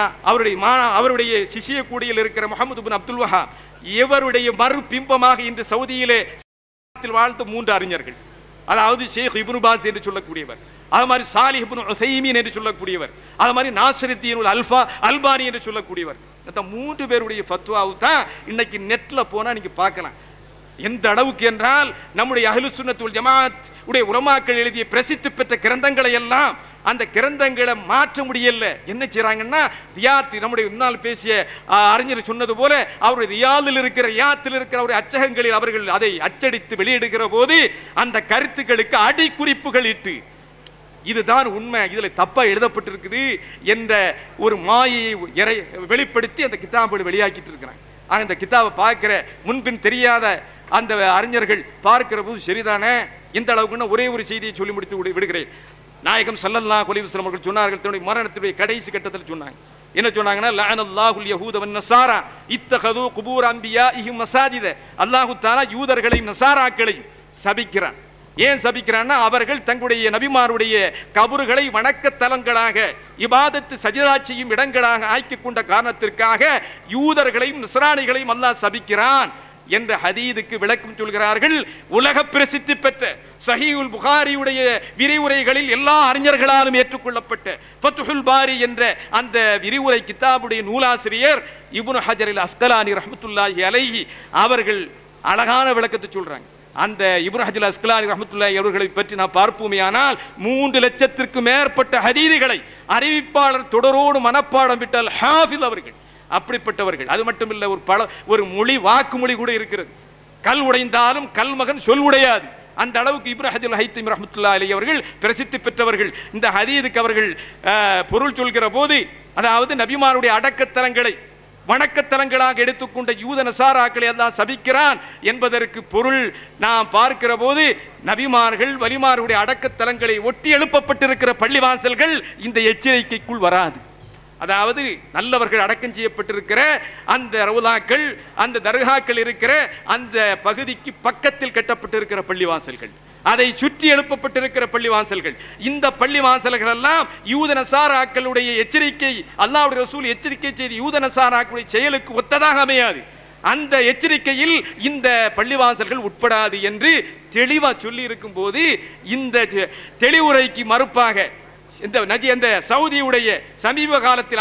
அவருடைய சிஷிய கூடியில் இருக்கிற முஹம்மது பின் அப்துல் வஹாப் இவருடைய மறுபிம்பமாக இன்று சவுதியிலே வாழ்ந்த 3 அறிஞர்கள், அதாவது ஷேக் இப்னு பாஸ் என்று சொல்லக்கூடியவர், அது மாதிரி சாலிஹ் இப்னு உஸைமீன் என்று சொல்லக்கூடியவர், அது மாதிரி நாசிருத்தீன் அல்பானி என்று சொல்லக்கூடியவர், இந்த 3 பேருடைய ஃபத்வாவை தான் இன்னைக்கு நெட்ல போனா நீங்க பார்க்கலாம். எந்த அளவுக்கு என்றால் நம்முடைய அஹ்லுஸ் சுன்னத் வல் ஜமாஅத் உடைய உலமாக்கள் எழுதிய பிரசித்தி பெற்ற கிரந்தங்களை எல்லாம் அந்த கிரந்தங்களை மாற்ற முடியல. என்ன செய்றாங்கன்னா, ரியாத் நம்முடைய முன்னால் பேசிய அறிஞர் சொன்னது போல அவருடைய ரியாத்தில் இருக்கிற ஒரு அச்சகங்களில் அவர்கள் அதை அச்சடித்து வெளியிடுகிற போது அந்த கருத்துக்களுக்கு அடிக்குறிப்புகள் இட்டு இதுதான் உண்மை, இதுல தப்பா எழுதப்பட்டிருக்குது என்ற ஒரு மாயையை வெளிப்படுத்தி அந்த கிதாபை வெளியாக்கிட்டு இருக்கிறாங்க. அந்த கிதாபை பார்க்கிற முன்பின் தெரியாத அந்த அறிஞர்கள் பார்க்கிற போது சரிதானே இந்த அளவுக்குன்னு ஒரே ஒரு செய்தியை சொல்லி முடித்து விடுகிறேன். நாயகம் ஸல்லல்லாஹு அலைஹி வஸல்லம் அவர்கள் சொன்னார்கள், தன்னுடைய மரணத்துடைய கடைசி கட்டத்தில் சொன்னாங்க. என்ன சொன்னாங்கன்னா, லஅனல்லாஹுல் யஹூத வன் நஸாரா இத்தகது குபூர் அன்பியாஇஹிம் மஸாஜித. அல்லாஹ் தஆலா யூதர்களையும் நஸாராக்களையும் சபிக்கிறான். ஏன் சபிக்கிறான்னா, அவர்கள் தங்களுடைய நபிமாருடைய கபறுகளை வணக்கத்தலங்களாக இபாதத்து சஜதா செய்யும் இடங்களாக ஆக்கிக் கொண்ட காரணத்திற்காக யூதர்களையும் நஸ்ரானிகளையும் அல்லாஹ் சபிக்கிறான் என்ற ஹதீதுக்கு விளக்கம் சொல்கிறார்கள். உலக பிரசித்தி பெற்ற சஹீஹுல் புகாரியுடைய விரிவுரைகளில் எல்லா அறிஞர்களாலும் ஏற்றுக்கொள்ளப்பட்ட ஃபத்ஹுல் பாரி என்ற அந்த விரிவுரை கிதாபுடைய நூலாசிரியர் இப்னு ஹஜர் அல் அஸ்கலானி ரஹ்மத்துல்லாஹி அலைஹி அவர்கள் அழகான விளக்கத்தை சொல்றாங்க. அந்த இப்னு ஹஜர் அஸ்கலானி ரஹ்மத்துல்லாஹி அவர்களை பற்றி நான் பார்ப்போமேயானால் 3 லட்சத்திற்கு மேற்பட்ட ஹதீதுகளை அறிவிப்பாளர் தொடரோடு மனப்பாடம் விட்டால் ஹாஃபிஸ் அவர்கள் அப்படிப்பட்டவர்கள். அது மட்டுமில்லை, ஒரு மொழி வாக்குமொழி கூட இருக்கிறது, கல் உடைந்தாலும் கல் மகன் சொல் உடையாது. அந்த அளவுக்கு இப்னு ஹஜர் ஹைத்தமி ரஹ்மத்துல்லாஹி அலைஹி அவர்கள் பிரசித்தி பெற்றவர்கள். இந்த ஹதீதுக்கு அவர்கள் பொருள் சொல்கிற போது, அதாவது நபிமாருடைய அடக்கத்தலங்களை வணக்கத்தலங்களாக எடுத்துக்கொண்ட யூத நசாராக்களை எல்லாம் சபிக்கிறான் என்பதற்கு பொருள் நாம் பார்க்கிற போது, நபிமார்கள் வலிமாருடைய அடக்கத்தலங்களை ஒட்டி எழுப்பப்பட்டிருக்கிற பள்ளிவாசல்கள் இந்த எச்சரிக்கைக்குள் வராது. அதாவது நல்லவர்கள் அடக்கம் செய்யப்பட்டிருக்கிற அந்த ரவுலாக்கள், அந்த தர்காக்கள் இருக்கிற அந்த பகுதிக்கு பக்கத்தில் கட்டப்பட்டிருக்கிற பள்ளிவாசல்கள், அதை சுற்றி எழுப்பப்பட்டிருக்கிற பள்ளிவாசல்கள், இந்த பள்ளிவாசல்கள் எல்லாம் யூத நசாராக்களுடைய எச்சரிக்கை, அல்லாஹ்வுடைய ரசூல் எச்சரிக்கை செய்து யூத நசாராக்களுடைய செயலுக்கு ஒத்ததாக அமையாது. அந்த எச்சரிக்கையில் இந்த பள்ளிவாசல்கள் உட்படாது என்று தெளிவா சொல்லி இருக்கும் போது, இந்த தெளிவுரைக்கு மறுப்பாக இந்த சவுதியுடைய சமீப காலத்தில்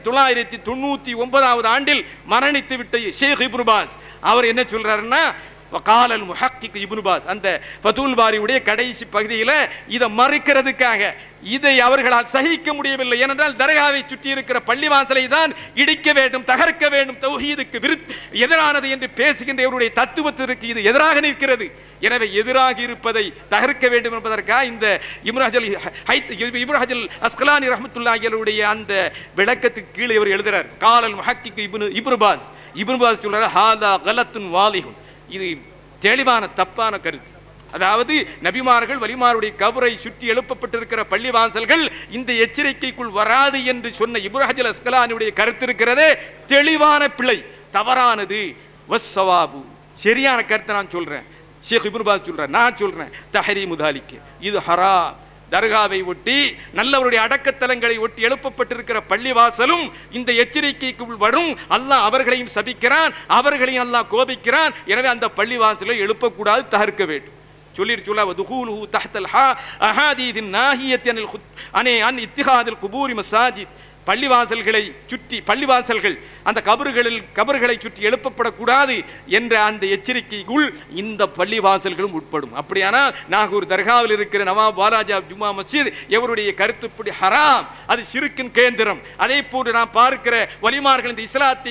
1999 ஆண்டில் மரணித்து விட்ட ஷேக் இப்னு பாஸ் அவர் என்ன சொல்றாருன்னா, வகாலல் முஹக்கிக் இப்னு பாஸ் அந்த ஃபத்ஹுல் பாரியுடைய கடைசி பகுதியில் இதை மறுக்கிறதுக்காக இதை அவர்களால் சகிக்க முடியவில்லை. ஏனென்றால் தர்காவை சுற்றி இருக்கிற பள்ளிவாசலை தான் இடிக்க வேண்டும், தகர்க்க வேண்டும், தௌஹீதுக்கு எதிரானது என்று பேசுகின்ற இவருடைய தத்துவத்திற்கு இது எதிராக நிற்கிறது. எனவே எதிராக இருப்பதை தகர்க்க வேண்டும் என்பதற்காக இந்த இப்னு ஹஜர் அஸ்கலானி ரஹ்மத்துல்லாஹி அலைஹி அந்த விளக்கத்துக்கு கீழே இவர் எழுதுறார், காலல் முஹக்கிக் இப்னு பாஸ் சொல்றார், ஹாதா கலத்துன் வாலிஹுன், இது தெளிவான தப்பான கருத்து. அதாவது நபிமார்கள் வலிமாருடைய கபரை சுற்றி எழுப்பப்பட்டிருக்கிற பள்ளிவாசல்கள் இந்த எச்சரிக்கைக்குள் வராது என்று சொன்ன இப்னு ஹஜர் அஸ்கலானியுடைய கருத்து இருக்கிறதே தெளிவான பிழை, தவறானது. வஸ்ஸவாபு, சரியான கருத்தை நான் சொல்றேன், ஷேக் இப்னு பாஸ் சொல்றேன், நான் சொல்றேன், தஹரீமு தாலிக், இது ஹராம். தர்காவை ஒட்டி நல்லவருடைய அடக்கத்தலங்களை ஒட்டி எழுப்பப்பட்டிருக்கிற பள்ளிவாசலும் இந்த எச்சரிக்கைக்குள் வரும். அல்லாஹ் அவர்களையும் சபிக்கிறான், அவர்களையும் அல்லாஹ் கோபிக்கிறான். எனவே அந்த பள்ளிவாசலை எழுப்பக்கூடாது, தகர்க்க வேண்டும். சொல்லிட்டு சொல்ல வதுகூலுஹு தஹ்தல் அஹாதீதின் நாஹியத்தின் அன் இத்திஹாதில் குபூரி மசாஜித், பள்ளிவாசல்களை சுற்றி பள்ளிவாசல்கள் அந்த கபர்களை சுற்றி எழுப்பப்படக்கூடாது என்ற அந்த எச்சரிக்கைக்குள் இந்த பள்ளிவாசல்களும் உட்படும். அப்படியானால் நாகூர் தர்காவில் இருக்கிற நவாப் பாலாஜா ஜும்மா மஸ்ஜித் எவருடைய கருத்துப்படி ஹராம், அது ஷிர்கின் கேந்திரம். அதே போன்று நாம் பார்க்கிற வலிமார்கள் இந்த இஸ்லாத்தை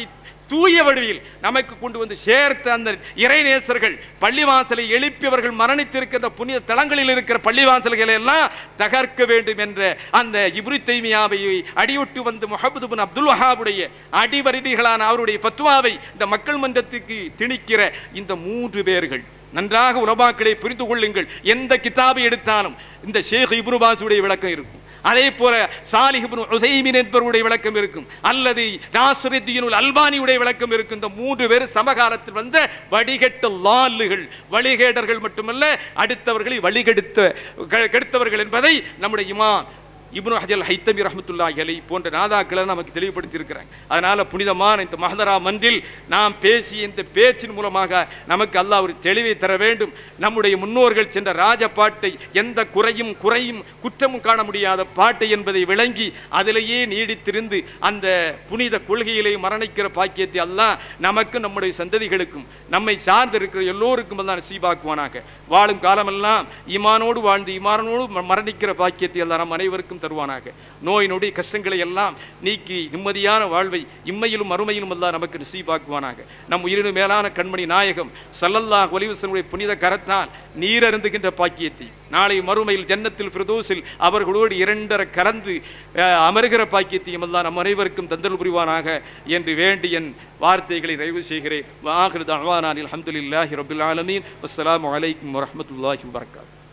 தூய வடிவில் நமக்கு கொண்டு வந்து சேர்த்த அந்த இறைநேசர்கள் பள்ளிவாசலை எழுப்பியவர்கள் மரணித்திருக்கின்ற புனித தலங்களில் இருக்கிற பள்ளிவாசல்களை எல்லாம் தகர்க்க வேண்டும் என்ற அந்த இப்னு தைமியாவை அடியொட்டு வந்து முஹம்மது பின் அப்துல் வஹாபுடைய அடிவருடிகளான அவருடைய ஃபத்வாவை இந்த மக்கள் மன்றத்துக்கு திணிக்கிற இந்த 3 பேர்கள் நன்றாக உலமாக்களை புரிந்து கொள்ளுங்கள். எந்த கிதாபை எடுத்தாலும் இந்த ஷேக் இப்னு பாஸுடைய விளக்கம் இருக்கும், அதே போல சாலிஹ் இப்னு உஸைமீன் என்பவருடைய விளக்கம் இருக்கும், அல்லது நாசிருத்தீனுல் அல்பானியுடைய விளக்கம் இருக்கும். இந்த 3 பேர் சமகாலத்தில் வந்த வடிகட்ட லால்லுகள், வழிகேடர்கள் மட்டுமல்ல அடுத்தவர்களை கெடுத்தவர்கள் என்பதை நம்முடைய இமாம் இப்னு ஹஜர் ஹைத்தமி ரஹ்மத்துல்லாஹி அலைஹி போன்ற நாதாக்களை நமக்கு தெளிவுபடுத்தி இருக்கிறாங்க. அதனால புனிதமான இந்த மஹதரா மன்றில் நாம் பேசிய இந்த பேச்சின் மூலமாக நமக்கு அல்லாஹ் ஒரு தெளிவை தர வேண்டும். நம்முடைய முன்னோர்கள் சென்ற ராஜ பாட்டை, எந்த குறையும் குற்றமும் காண முடியாத பாட்டை என்பதை விளங்கி அதிலேயே நீடித்திருந்து அந்த புனித கொள்கையிலே மரணிக்கிற பாக்கியத்தை அல்லாஹ் நமக்கும் நம்முடைய சந்ததிகளுக்கும் நம்மை சார்ந்திருக்கிற எல்லோருக்கும் அல்லாஹ் நசீபாக்குவானாக. வாழும் காலமெல்லாம் ஈமானோடு வாழ்ந்து ஈமானோடு மரணிக்கிற பாக்கியத்தை அல்லாஹ் நம் அனைவருக்கும் தருவானாக. நோய் நொடி கஷ்டங்களை எல்லாம் நீக்கி நிம்மதியான வாழ்வை இம்மையிலும் மறுமையிலும் அல்லாஹ் நமக்கு நசீபாக்குவானாக. நம் உயிரினும் மேலான கண்மணி நாயகம் ஸல்லல்லாஹு அலைஹி வஸல்லம் புனித கரத்தால் நீரருந்துகின்ற பாக்கியத்தை நாளை மறுமையில் ஜன்னத்தில் ஃபிர்தௌஸில் அவர்களோடு 2 கலந்து அமருகிற பாக்கியத்தையும் அல்லாஹ் நம் அனைவருக்கும் தந்தல் புரிவானாக என்று வேண்டி என் வார்த்தைகளை நிறைவு செய்கிறேன். வஆகிரு தஅவானா அல்ஹம்துலில்லாஹி ரப்பில் ஆலமீன். வஸ்ஸலாமு அலைக்கும் வரஹ்மத்துல்லாஹி வபரகாத்துஹு.